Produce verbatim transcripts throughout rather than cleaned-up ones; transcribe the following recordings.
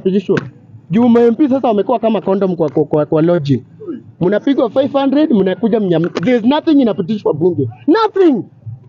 ikapitishwa. Juma M P sasa wamekuwa kama condom kwa kwa, kwa, kwa lodging. Mnapigwa five hundred, mnakuja mnyam. There's nothing inapitishwa bunge. Nothing.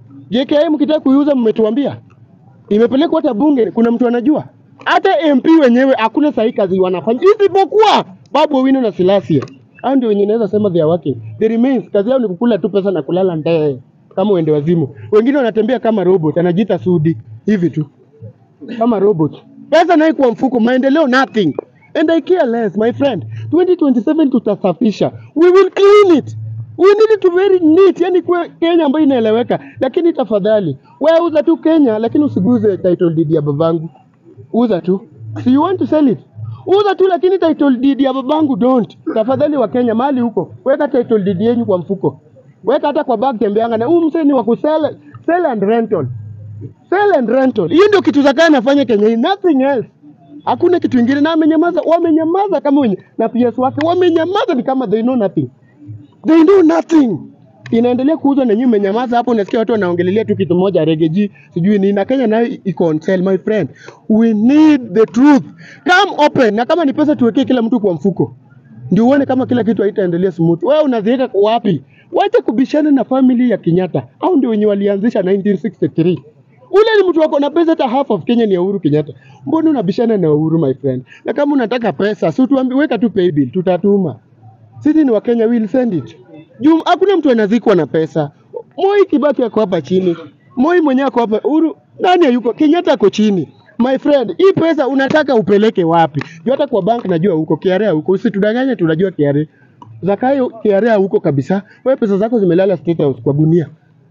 J K I mkitaka kuiuza mmetuambia. Imepelekwa hata bunge, kuna mtu anajua? Hata M P wenyewe hakuna sahi kazi wanafanya. Isipokuwa Babu Owino na Silasia. Hao ndio wenye naweza sema they are working. The remains kazi yao ni kukula tu pesa na kulala ndee kama uende wazimu. Wengine wanatembea kama robot, anajiita Sudi hivi tu. Kama robot. Pesa nayo kwa mfuko, maendeleo nothing. And I care less, my friend. twenty twenty-seven tutasafisha. We will clean it. We need it to very neat. Yani kwa Kenya ambayo inaeleweka. Lakini tafadhali, wewe uza tu Kenya lakini usiguze title deed ya babangu. Uza tu. So you want to sell it? Uza tu lakini title deed ya babangu don't. Tafadhali wa Kenya mali huko. Weka title deed yenu kwa mfuko. Weka hata kwa bag tembeanga na huyu msee ni wa kusell sell and rental. Sell and rental. Hiyo ndio kitu zakana nafanya Kenya hii, nothing else. Hakuna kitu kingine na amenyamaza, wamenyamaza kama wenye na P S wake wamenyamaza ni kama they know nothing. They know nothing. Inaendelea kuuzwa na nyinyi mmenyamaza hapo, unasikia watu wanaongelelea tu kitu moja regeji, sijui nini na Kenya nayo iko on sale my friend. We need the truth. Come open na kama ni pesa tuwekee kila mtu kwa mfuko. Ndio uone kama kila kitu haitaendelea smooth. Wewe unaziweka wapi? Wacha kubishana na family ya Kenyatta. Au ndio wenye walianzisha nineteen sixty-three. Ule ni mtu wako na pesa hata half of Kenya ni ya Uhuru Kenyatta. Mbona unabishana na Uhuru my friend? Na kama unataka pesa, si tuambie weka tu pay bill, tutatuma. Sisi ni wa Kenya, will send it. Jum, hakuna mtu anazikwa na pesa. Moi Kibaki yako hapa chini. Moi mwenyewe ako hapa. Uhuru nani yuko? Kenyatta ako chini. My friend, hii pesa unataka upeleke wapi? Juu hata kwa bank najua huko, K R A huko. Usitudanganye tunajua K R A. Zakayo K R A huko kabisa. Wewe pesa zako zimelala State House kwa gunia.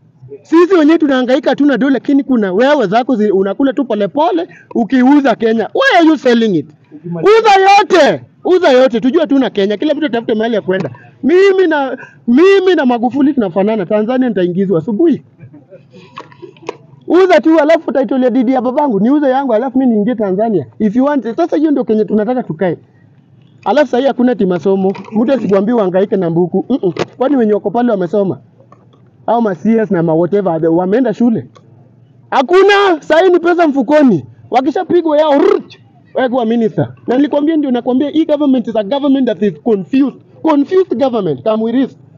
Sisi wenyewe tunahangaika tu na dola lakini kuna wewe zako zi, unakula tu pole pole ukiuza Kenya. Why are you selling it? Uza yote. Uza yote. Tujua tu na Kenya. Kila mtu atafute mahali ya kwenda. Mimi na mimi na Magufuli tunafanana. Tanzania nitaingizwa asubuhi. Uza tu alafu title ya didi ya babangu niuze yangu alafu mimi niingie Tanzania. If you want. Sasa hiyo ndio Kenya tunataka tukae. Alafu sasa hakuna timasomo. Mtu asikwambie uhangaike na mbuku. Mm -mm. Kwani wenye wako pale wamesoma? Au ma C S na ma whatever wameenda shule? Hakuna, sasa ni pesa mfukoni. Wakishapigwa yao wewe kwa minister. Na nilikwambia ndio nakwambia hii government is a government that is confused. Confused government. Come with this.